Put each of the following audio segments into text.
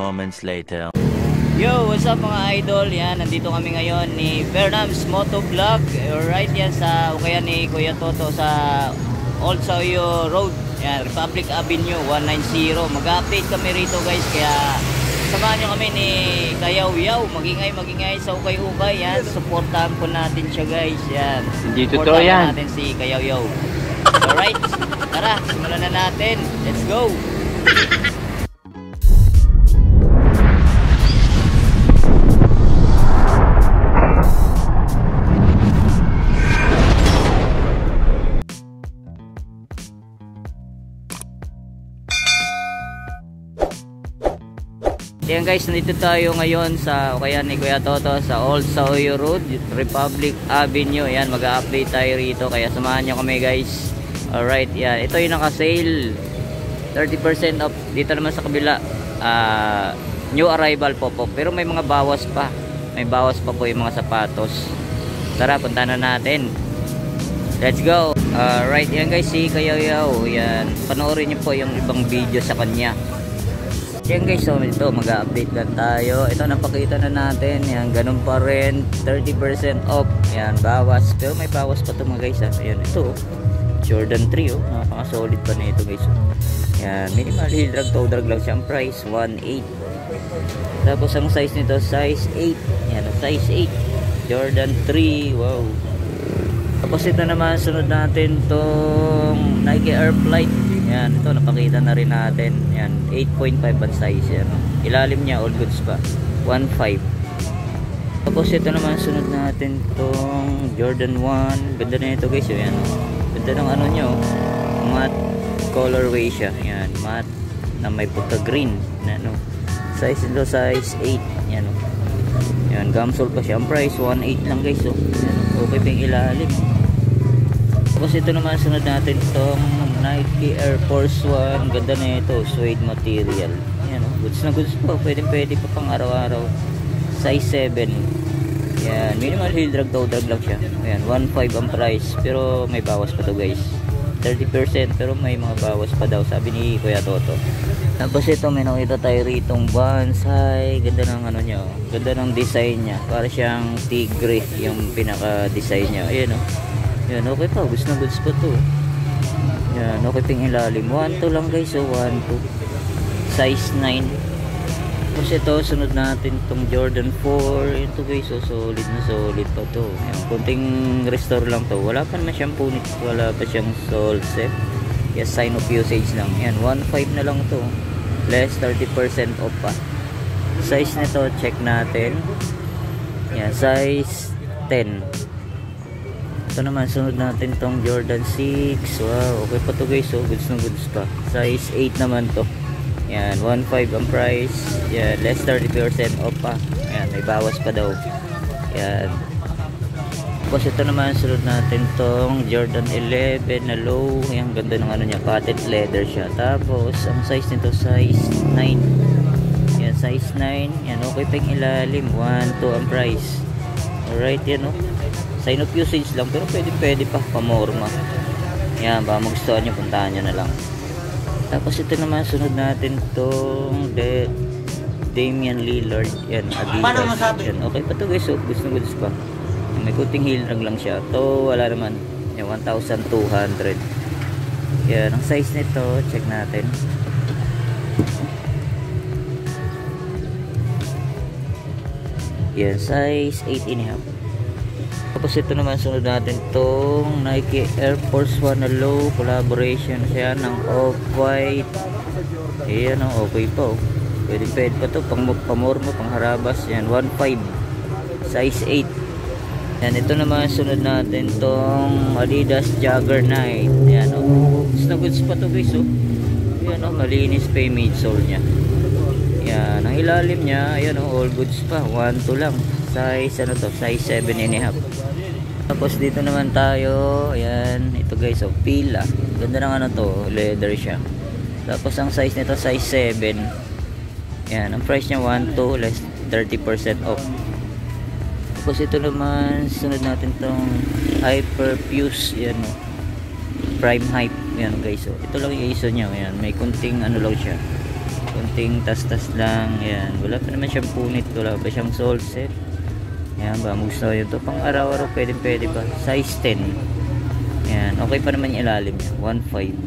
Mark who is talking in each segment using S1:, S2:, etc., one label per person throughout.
S1: moments later.
S2: Yo, what's up mga idol? Yan, nandito kami ngayon ni Bernams Motovlog. Right yan sa ukayan ni Kuya Toto sa Old Sauyo Road. Yan, Republic Avenue 190. Mag-update kami rito guys. Kaya samahan nyo kami ni Kayaw Yaw. Magingay sa ukay-ukay. Yan, supportahan po natin siya guys. Yan, supportahan natin si Kayaw Yaw. Alright, tara, simulan na natin. Let's go! Yan guys, nandito tayo ngayon sa ukayan ni Kuya Toto sa Old Sauyo Road, Republic Avenue. Yan, mag-update tayo rito kaya samahan nyo kami guys. Alright, yan. Ito yung naka-sale 30% off. Dito naman sa kabila new arrival po po. Pero may mga bawas pa. May bawas pa po yung mga sapatos. Tara, punta na natin. Let's go. Alright, yan guys, si Kayaw Yaw. Yan, panoorin nyo po yung ibang video sa kanya. Yan guys, so ito mag-update lang tayo. Ito napakita na natin. Yan, ganun pa rin, 30% off. Yan, bawas. Pero may bawas pa ito mga guys ha. Ayan, ito Jordan 3 oh. Napaka-solid pa na ito guys oh. Yan, minimal heel drag, toe drag lang siya. Ang price 1.8. Tapos ang size nito size 8. Yan, size 8 Jordan 3. Wow. Tapos ito naman sunod natin tong Nike Air Flight. Yan, ito napakita na rin natin. Yan, 8.5 ang size yan. Ilalim niya all goods pa. 1.5. Tapos ito naman sunod natin tong Jordan 1. Ganda na ito guys. Yan, ganda ng ano nyo. Matte colorway siya. Yan, matte na may pagka green na ano. Size ito size 8. Yan, yan, gamsole pa siya. Ang price 1.8 lang guys. So, yan, okay pa yung ilalim. Tapos ito naman sunod natin itong Nike Air Force 1. Ganda na ito, suede material. Yan, goods na goods po. Pwede pa pang araw-araw. Size 7. Yan, minimal heel drag, toe drag lang siya. Ayan, 1.5 ang price. Pero may bawas pa to guys. 30% pero may mga bawas pa daw, sabi ni Kuya Toto. Tapos ito may nakita tayo ritong bonsai. Ganda ng ano niya. Ganda ng design niya. Para siyang tigre yung pinaka-design niya. Ayan o. Yan, okay pa. Goods na goods pa to. Yan, okay ping ilalim. 1.2 lang guys. So, 1.2. Size 9. Tapos ito, sunod natin itong Jordan 4. Ito guys, so solid na solid pa to. Yan, kunting restore lang to. Wala pa naman siyang punit. Wala pa siyang sole set. Yes, sign of usage lang. Yan, 1.5 na lang to. Less 30% off pa. Size nito, check natin. Yan, size 10. Ito naman, sunod natin tong Jordan 6. Wow, okay pa to guys. So, goods na goods pa. Size 8 naman to. Yan, 1.5 ang price. Yan, less 30% off pa. Yan, may bawas pa daw. Yan. Tapos ito naman, sunod natin tong Jordan 11 na low. Yan, ganda ng ano niya. Patent leather siya. Tapos, ang size nito, size 9. Yan, size 9. Yan, okay pa yung ilalim. 1.2 ang price. Alright, yan o. Sign of usage lang, pero pwede pa pamorma. Yan, baka magustuhan nyo, puntahan nyo na lang. Tapos ito naman, sunod natin itong Damian Lillard. Yan, Adidas. Yan, okay pa to guys, so gusto pa. May kuting heel drag lang siya. To wala naman. Yan, 1,200. Yan, ang size nito, check natin. Yan, size 8.5. Tapos ito naman sunod natin tong Nike Air Force 1 na low collaboration siya ng off-white. Ayan ang okay pa oh. Pwede pa to pang pamormo, pang harabas. Yan, 1.5 size 8. Yan, ito naman sunod natin tong Adidas Jogger Night. Yan oh, goods na goods pa to guys oh. Yan oh, malinis pa yung midsole nya. Yan, ang ilalim nya, ayan oh, all goods pa. 1.2 lang. Size ano to, size 7.5. Tapos dito naman tayo, ayan, ito guys, oh, pila. Ganda ng ano to, leather siya. Tapos ang size nito, size 7. Yan, ang price niya 1.2 less 30% off. Tapos ito naman, sunod natin tong Hyperfuse, yan oh. Prime Hype, yan guys, oh. Ito lang yung ISO niya, yan, may kunting ano lang siya. Kunting tas-tas lang. Yan, wala pa naman siyang punit, wala pa siyang sole set. Yan ba, gusto nyo to pang araw-araw, pwede pa. Size 10. Yan, okay pa naman yung ilalim niya, 1.5.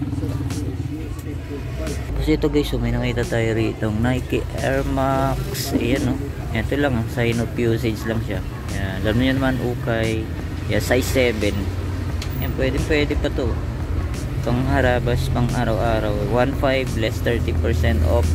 S2: Kasi ito guys, may nakita tayo rito Nike Air Max. Ayan, no? Yan, ito lang, sign of usage lang siya. Yan, alam nyo naman, ukay. Yan, size 7. Yan, pwede pa to pang harabas, pang araw-araw. 1.5 less 30% off.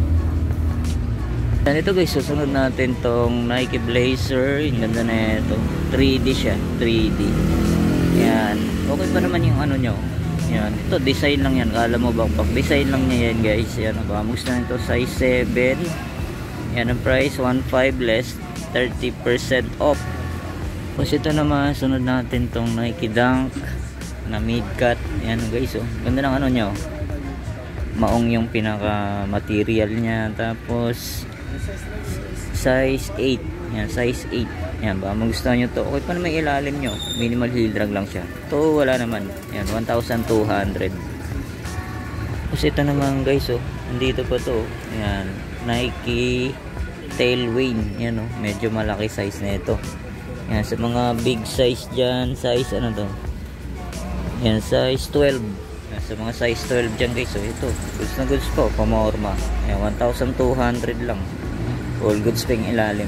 S2: Yan, ito guys, susunod natin tong Nike Blazer. Yung ganda na ito, 3D siya, 3D. Yan, okay pa naman yung ano nyo. Yan, ito design lang yan. Kala mo bang pag design lang niya yan guys. Yan, bamus na ito, size 7. Yan ang price, 1.5 less 30% off. Tapos ito naman, sunod natin tong Nike Dunk na mid-cut. Yan guys, oh, ganda ng ano nyo, maong yung pinaka material niya. Tapos size 8. Yan, size 8. Yan, baka magustuhan nyo to. Okay pa naman ilalim nyo. Minimal heel drag lang siya. To wala naman. Yan, 1,200. Tapos ito naman guys, oh, nandito pa to. Yan, Nike Tailwind. Yan, oh, medyo malaki size na ito. Yan, sa mga big size dyan, size ano to? Yan, size 12. Yan, sa mga size 12 dyan guys, oh, ito. Goods na goods po, pamorma. Yan, 1,200 lang. All goods pa yung ilalim.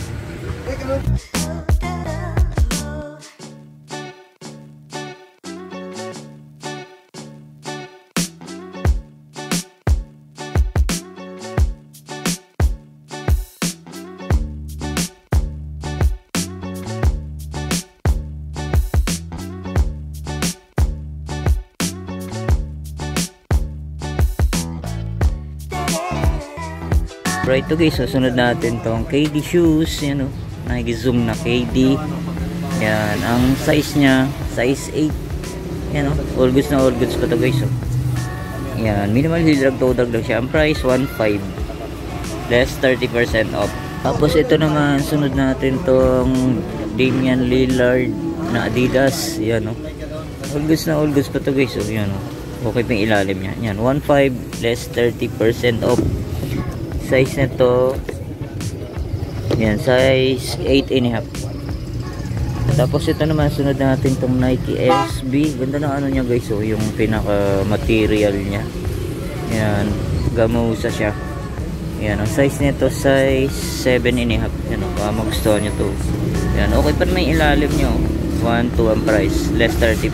S2: Right to guys, susunod natin tong KD shoes. Yan, oh, Nike Zoom na KD. Yan, ang size nya size 8. Yan, oh, all goods na all goods pa to guys, oh. Yan, minimal heel drag, toe drag lang siya. Ang price 1.5 less 30% off. Tapos ito naman, sunod natin tong Damian Lillard na Adidas. Yan, oh, all goods pa to guys, oh. Yan, oh, okay pa yung ilalim nya. Yan, 1.5 less 30% off. Size nito, yan, size 8.5. Tapos ito naman, sunod natin tong Nike SB. Ganda ng ano niya guys, oh, yung pinaka material niya. Yan, gamusa siya. Yan, ang size nito, size 7.5. Yan, oh, magustuhan nyo to. Yan, okay pa naman yung ilalim nyo. 1.2 ang price, less 30%.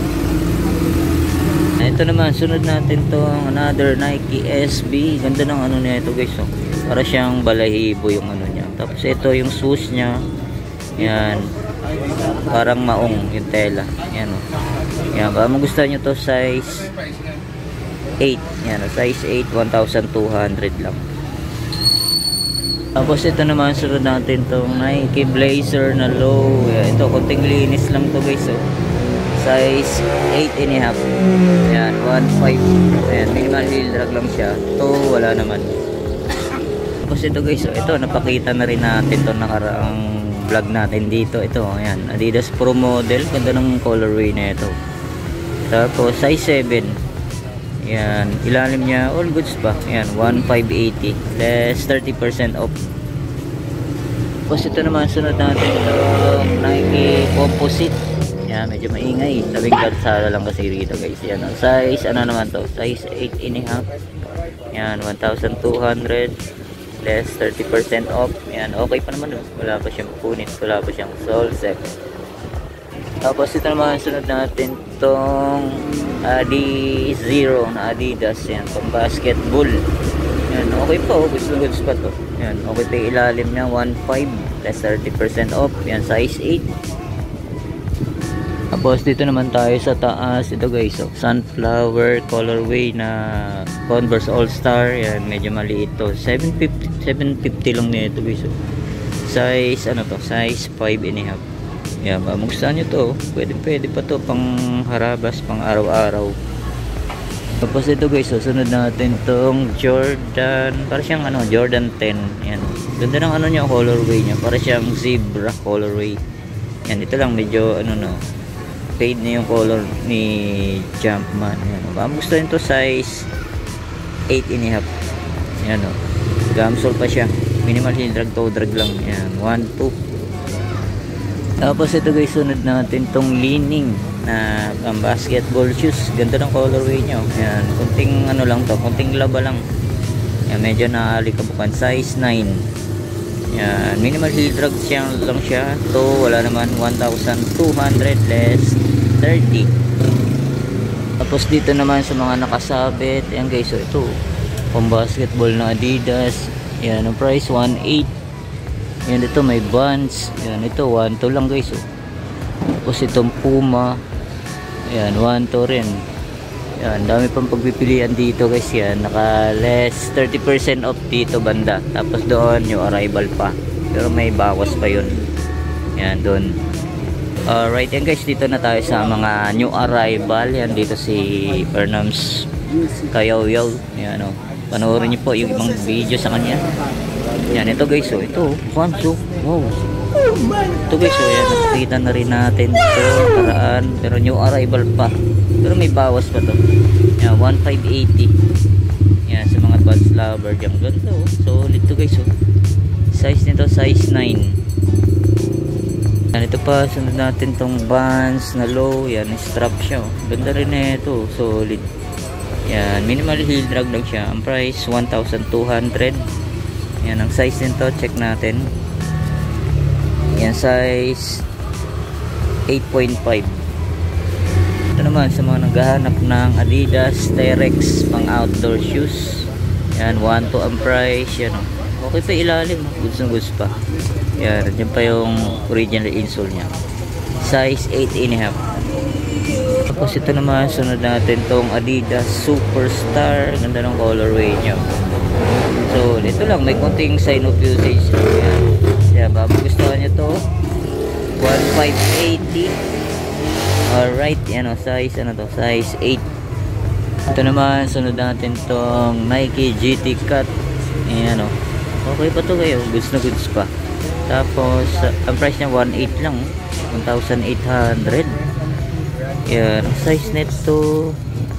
S2: Ito naman, sunod natin tong another Nike SB. Ganda ng ano niya ito guys, oh. Para siyang balahibo yung ano niya. Tapos ito yung shoes niya. Yan, parang maong yung tela. Yan, oh. Yan, baka magustuhan nyo to, size 8. Yan, oh, size 8, 1,200 lang. Tapos ito naman, sunod natin tong Nike Blazer na low. Yan, ito, konting linis lang to guys, oh. Size 8.5. Yan, 1.5. Ayan, minimal heel drag lang siya. Ito, wala naman. Tapos ito guys, ito, napakita na rin natin ito nakaraang vlog natin dito. Ito, ayan, Adidas Pro Model. Ganda ng colorway na ito. Tapos, size 7. Ayan, ilalim niya, all goods pa. Ayan, 1,580. Less 30% off. Tapos ito naman, sunod natin ito, Nike Composite. Yan, medyo maingay. Tabing kalsada lang kasi rito guys. Yan, ang size, ano naman to? Size 8.5. Yan, 1,200 less 30% off. Yan, okay pa naman. Wala pa siyang punit. Wala pa siyang sole set. Tapos ito naman, sunod natin tong Adi Zero na Adidas. Yan, pang basketball. Yan, okay pa. Goods pa to. Yan, okay pa yung ilalim niya. 1.5 less 30% off. Yan, size 8. Tapos dito naman tayo sa taas. Ito guys, oh, sunflower colorway na Converse All Star. Yan, medyo maliit to. 750 lang nito guys, oh. Size ano to? Size 5.5. Yan, magustuhan nyo to. Pwede pa to pang harabas, pang araw-araw. Tapos ito guys, oh, sunod natin tong Jordan. Para siyang ano, Jordan 10. Yan. Ganda ng ano niya, colorway niya. Para siyang zebra colorway. Yan, ito lang medyo ano no, fade na yung color ni Jumpman. Yan. Gusto nyo to, size 8.5. Yan o. Gamsol pa siya. Minimal heel drag, toe drag lang. Yan. 1, 2. Tapos ito guys, sunod natin tong Li-Ning na basketball shoes. Ganda ng colorway nyo. Yan. Kunting ano lang to. Kunting laba lang. Yan. Medyo naalikabukan. Size 9. Yan. Minimal heel drag siya lang siya. To wala naman. 1,200 less 30. Tapos dito naman sa mga nakasabit. Yan guys. So ito. Pang basketball na Adidas. Yan. Ang price 1,800. Yan, ito may Vans. Yan, ito 1,2 lang guys. Oh. Tapos itong Puma. Yan, 1,2 rin. Yan, dami pang pagpipilian dito guys. Yan, naka less 30% off dito banda. Tapos doon yung arrival pa. Pero may bawas pa yun. Yan, doon. Alright, yan guys. Dito na tayo sa mga new arrival. Yan, dito si Bernams Kayaw-Yaw. Yan, oh. Panoorin niyo po yung ibang video sa kanya. Yan, ito guys, oh, ito, Kwanso, wow. Ito guys, oh, yan, nakikita na rin natin ito, paraan, pero new arrival pa. Pero may bawas pa to. Yan, 1,580. Yan, sa mga Vans lover, yung ganda, oh. Solid to guys, oh. Size nito, size 9. Yan, ito pa, sunod natin tong Vans na low, yan, strap siya, oh. Ganda rin na ito, solid. Yan, minimal heel drag lang siya. Ang price, 1,200. Yan, ang size nito, check natin. Yan, size 8.5. Ito naman sa mga naghahanap ng Adidas T-Rex pang outdoor shoes. Yan, 1,2 ang price. Yan, oh. Okay pa ilalim, goods na goods pa. Yan, dyan pa yung original insole nya. Size 8.5. Tapos ito naman, sunod natin tong Adidas Superstar. Ganda ng colorway nya. So, ito lang, may konting sign of usage. Ayan. Kaya ba, gustuhan nyo to, 1,580. Alright, yan o, size, ano to, size 8. Ito naman, sunod natin tong Nike GT Cut. Ayan o, okay pa to kayo, goods na goods pa. Tapos, ang price niya 1,800 lang, 1,800. Yan, size nito,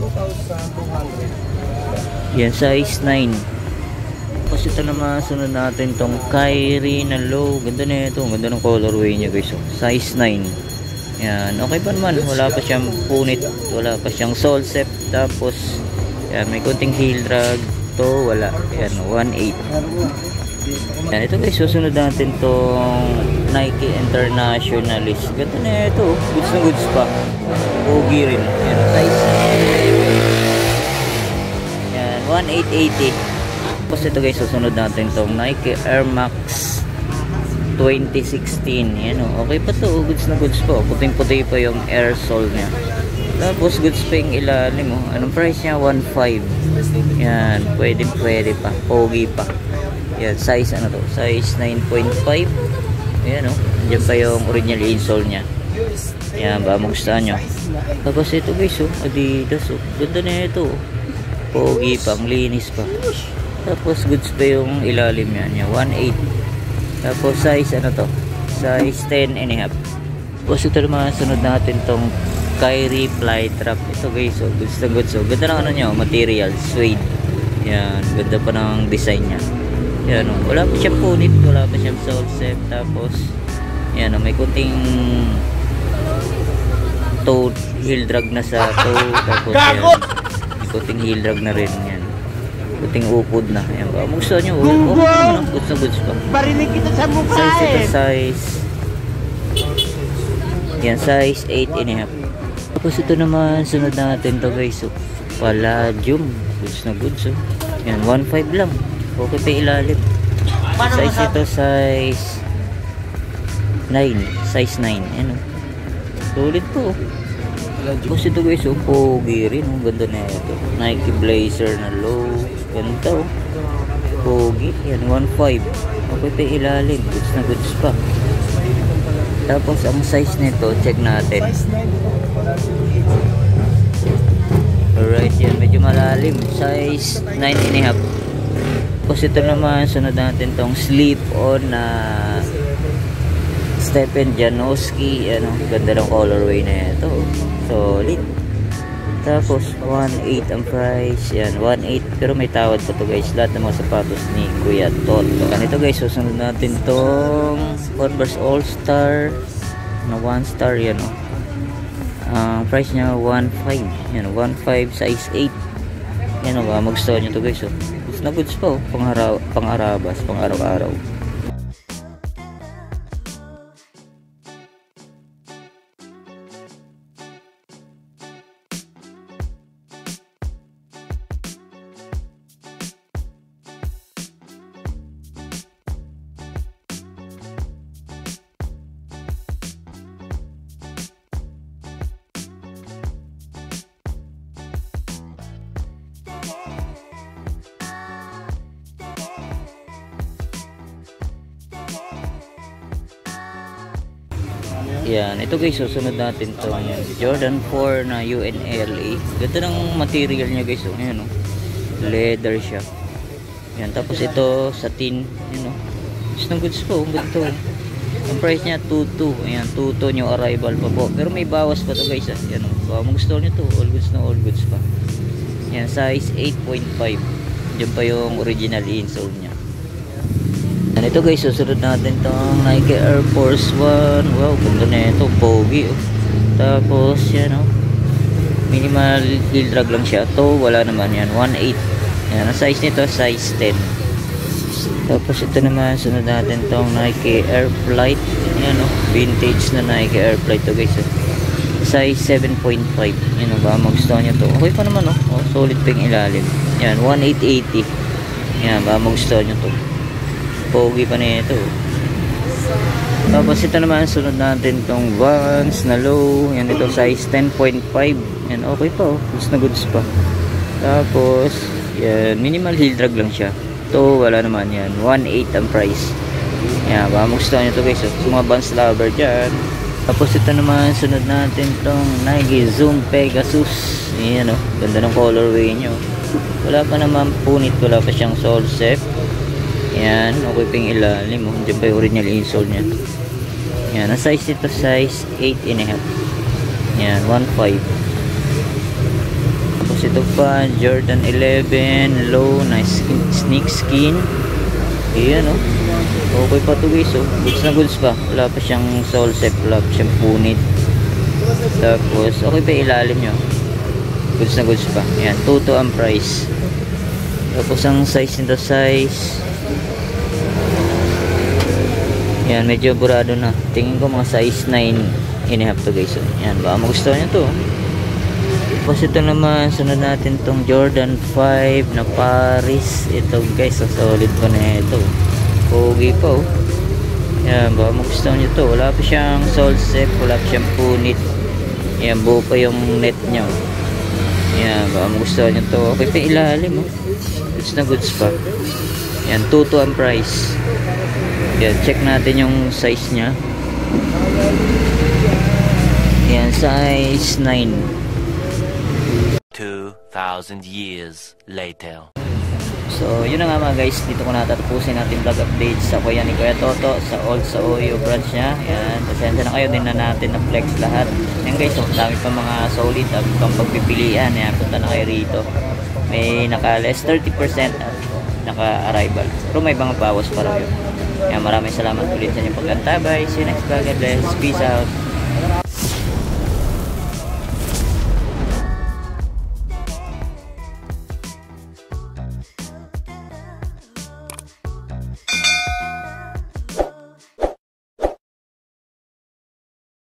S2: yan, size 9. Tapos ito naman, sunod natin tong Kyrie na low. Ganda na ito. Ganda ng colorway niya guys. Size 9. Yan. Okay pa naman. Wala pa siyang punit. Wala pa siyang sole set. Tapos, yan, may konting heel drag. To wala. Yan. 1,800. Yan. Ito guys. Susunod natin tong Nike Internationalist. Ganda na ito. Goods na goods pa. Pogi rin. Yan. Size 9. Yan. 1,880. Tapos ito guys, susunod natin itong Nike Air Max 2016. Yan o, okay pa to, goods na goods po. Puting puti pa yung air sole nya. Tapos goods pa yung ilalim mo. Anong price nya? 1,500. Yan, pwede pa, pogi pa. Yan, size ano to, size 9.5. Yan o, andyan pa yung original insole nya. Yan, ba magustuhan nyo. Tapos ito guys o, Adidas o, ganda na ito. Pogi pa, ang linis pa. Tapos goods pa yung ilalim yan, 1,800. Tapos size ano to, size 10.5. Tapos ito naman, sunod natin tong Kyrie Fly Trap. Ito guys, so goods na goods. So ganda ng ano nyo, material, suede. Yan, ganda pa ng design nya. Yan o, wala pa siyang punit, wala pa siyang sole set. Tapos yan o, may kunting toe heel drag na sa toe. Tapos yan, may kunting heel drag na rin yan. Puting upod na. Ayan ba? Gusto nyo. Goods na goods pa.
S1: Barinig kita sa mukha
S2: size ito, size. Yan, size 8.5. Tapos ito naman, sunod natin to guys. So, Palladium. Goods na goods. Oh. Yan, 1,500 lang. Okay pa ilalim. Size ito, size 9. Size 9. Ayan o. Solid po. Tapos ito guys, oh, pogi rin. Oh, ganda na ito. Nike Blazer na low. Ganda oh. Pogi. Yan, 1,500. Okay pa ilalim. Goods na goods pa. Tapos ang size nito, check natin. Alright, yan. Medyo malalim. Size 9.5. Tapos ito naman, sunod natin tong slip-on na Stephen Janowski. Ano, ganda ng colorway na ito. Solid. Tapos 1.8 ang price. Yan, 1.8 pero may tawad pa to guys. Lahat ng mga sapatos ni Kuya Toto. Ganito guys, susunod natin tong Converse All Star na 1 star yan oh. Ang price niya 1.5. Yan, 1.5 size 8. Yan oh, magustuhan nyo to guys oh. Goods na goods pa oh, pang-arabas, pang-araw-araw. Yan, ito guys, susunod natin to. Yan, Jordan 4 na UNLA. Ganda ng material niya guys, oh. Ayan, oh. Leather siya. Yan, tapos ito satin, yun oh. Gusto ng goods po, ganito. Ang price niya 2.2. Ayan, 2.2 yung arrival pa po. Pero may bawas pa to guys, ah. Yan oh. Baka mag-gusto nyo to, all goods na all goods pa. Yan, size 8.5. Diyan pa yung original insole niya. Yan, ito guys, susunod natin tong Nike Air Force 1. Wow, ganda na ito, pogi oh. Tapos yan oh, minimal heel drag lang siya to, wala naman yan, 1.8. Yan, ang size nito size 10. Tapos ito naman, sunod natin tong Nike Air Flight. Yan oh, vintage na Nike Air Flight to guys oh. Size 7.5. Yan oh, baka magustuhan nyo to. Okay pa naman oh, oh, solid pa yung ilalim. Yan, 1.880. Yan, baka magustuhan nyo to, pogi pa na ito. Tapos ito naman, sunod natin tong Vans na low. Yan, ito size 10.5. Yan, okay pa oh, goods na goods pa. Tapos yan, minimal heel drag lang siya. Ito wala naman yan, 1.8 ang price. Yan, baka magustuhan nyo ito guys oh, sa mga Vans lover dyan. Tapos ito naman, sunod natin tong Nike Zoom Pegasus. Yan oh, ganda ng colorway nyo. Wala pa naman punit, wala pa siyang sole set. Yan, okay pa yung ilalim oh. Diyan pa yung original insole nya. Yan, ang size nito size 8.5. Yan, 1.5. Tapos ito pa, Jordan 11 low na sneak skin. Ayan oh, okay pa to guys oh, goods na goods pa. Wala pa siyang sole set, wala pa siyang punit. Tapos okay pa yung ilalim nya, goods na goods pa. Yan, 2.2 ang price. Tapos ang size nito size, yan, medyo burado na. Tingin ko mga size 9.5 to guys. Yan, baka magustuhan nyo to. Tapos ito naman, sunod natin tong Jordan 5 na Paris. Ito guys, solid pa na ito. Pogi pa oh. Yan, baka magustuhan nyo to. Wala pa siyang sole set, wala pa siyang punit. Yan, buo pa yung net nya. Yan, baka magustuhan nyo to. Okay pa ilalim oh, goods na goods pa. Yan, 2.2 ang price. Yan, check natin yung size nya. Yan, size 9.
S1: 2,000 years later.
S2: So, yun na nga mga guys, dito ko natatapusin natin vlog update sa kuya ni Kuya Toto sa Old Saoyo branch nya. Yan, pasensya na kayo, din na natin na flex lahat. Yan guys, so, dami pa mga solid at pang pagpipilian. Yan, punta na kayo rito. May naka-less 30% at naka-arrival. Pero may mga bawas pa rin yun. Yan, maraming salamat ulit sa inyong pagkantabay. See you next vlog. God bless. Peace out.